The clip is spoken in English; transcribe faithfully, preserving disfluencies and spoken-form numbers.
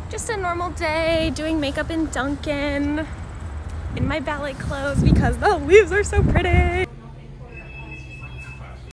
Just a normal day, doing makeup in Dunkin', in my ballet clothes because the leaves are so pretty.